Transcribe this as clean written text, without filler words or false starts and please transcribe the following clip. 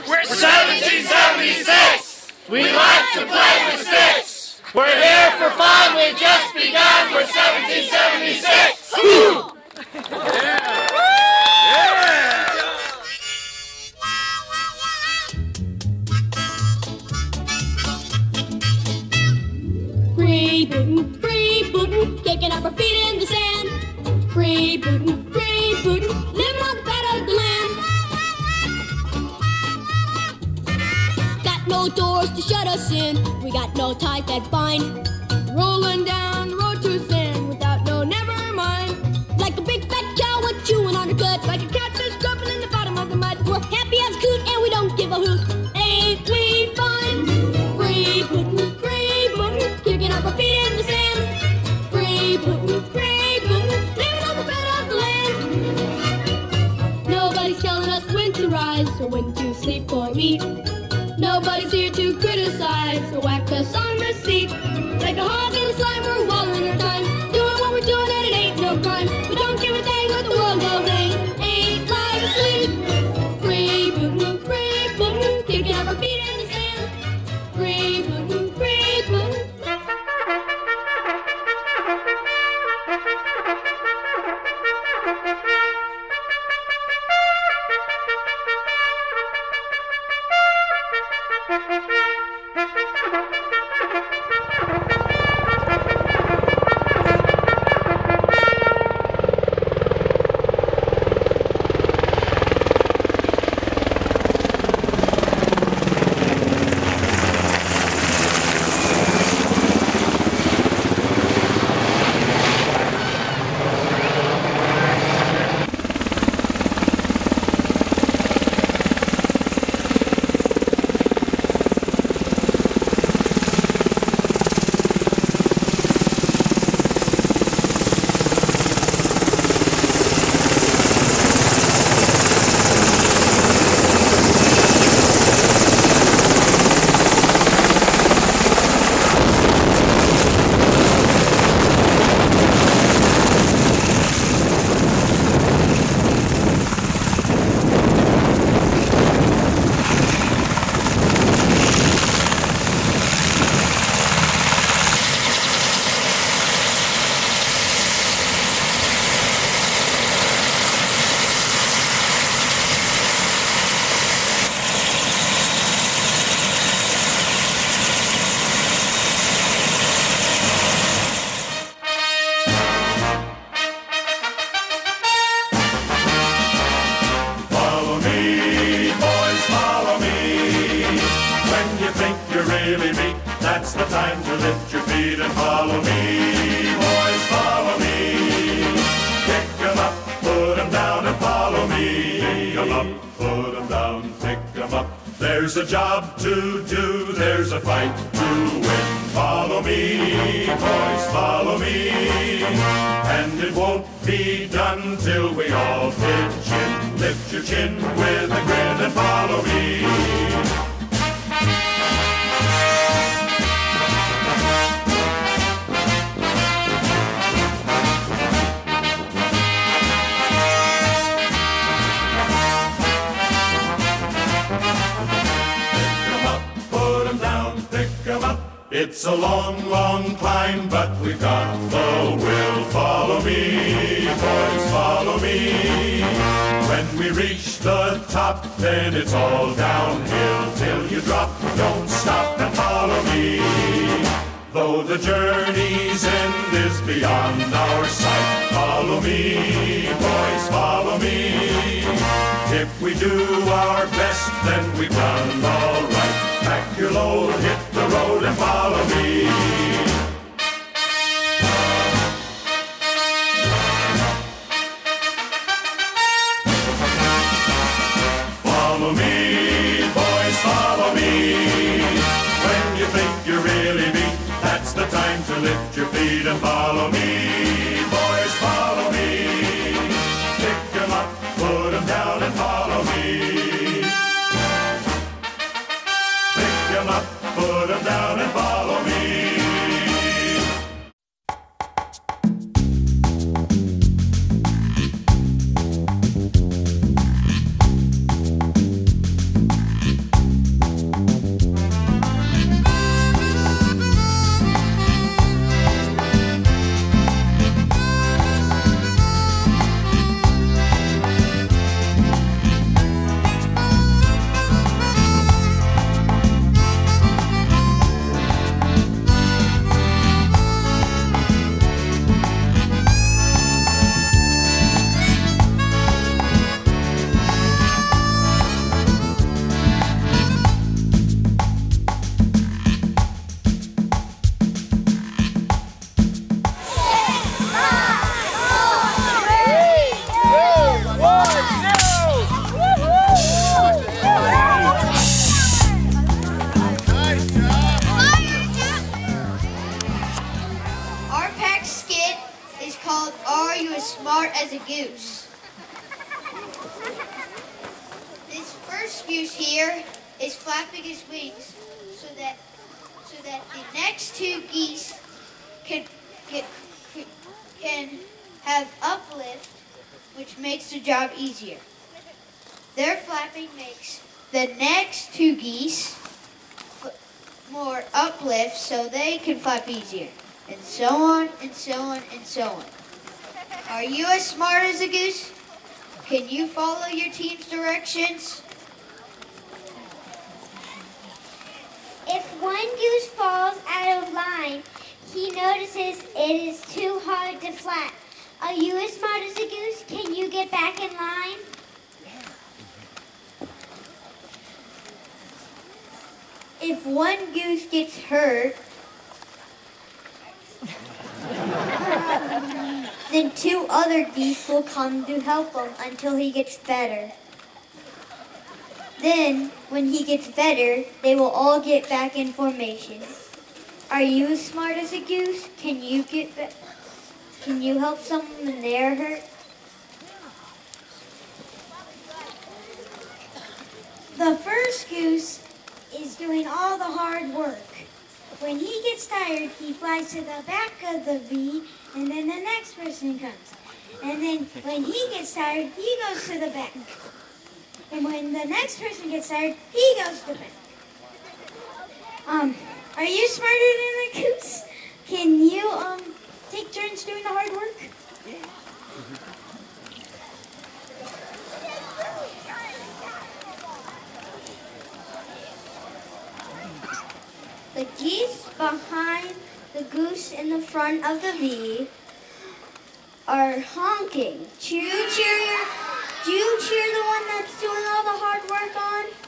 We're 1776! We like to play with sticks! We're here for fun, we just begun, we're 1776! Woo! Free bootin', kicking up our feet in the sand. Free bootin', living on the fat of the land. Got no doors to shut us in, we got no ties that bind. Rolling down the road to sin without no never mind. Like a big fat cow, we're chewing on her gut. Like a catfish dropping in the bottom of the mud. We're happy as a coot and we don't give a hoot. Ain't we fun? Free bootin', kicking up our feet in the sand. Free bootin', living on the bed of the land. Nobody's telling us when to rise or when to sleep or eat. Nobody's here to criticize or whack us on the seat. Like a hog in the slime, we're wallowing our time, doing what we're doing and it ain't no crime. We don't give a dang what the world goes ain't like asleep. Free bootin', kicking up our feet in the sand. Free bootin', There's a job to do, there's a fight to win. Follow me, boys, follow me. And it won't be done till we all pitch in. Lift your chin with a grin and follow me. It's a long, long climb, but we've got the will. Follow me, boys, follow me. When we reach the top, then it's all downhill till you drop. Don't stop and follow me. Though the journey's end is beyond our sight, follow me, boys, follow me. If we do our best, then we've done all right. Pack your load, hit the road and follow me. Follow me, boys, follow me. When you think you're really beat, that's the time to lift your feet and follow me. Boys, follow me. Pick 'em up, put 'em down and follow me. Up, put 'em down and follow me. goose. This first goose here is flapping his wings so that the next two geese can have uplift, which makes the job easier. Their flapping makes the next two geese more uplift so they can flap easier. And so on, and so on, and so on. Are you as smart as a goose? Can you follow your team's directions? If one goose falls out of line, he notices it is too hard to flap. Are you as smart as a goose? Can you get back in line? If one goose gets hurt, then two other geese will come to help him until he gets better. Then, when he gets better, they will all get back in formation. Are you as smart as a goose? Can you help someone when they're hurt? The first goose is doing all the hard work. When he gets tired, he flies to the back of the V, and then the next person comes. And then when he gets tired, he goes to the back. And when the next person gets tired, he goes to the back. Are you smarter than a goose? Can you take turns doing the hard work? The geese behind the goose in the front of the V are honking. Do you cheer the one that's doing all the hard work on?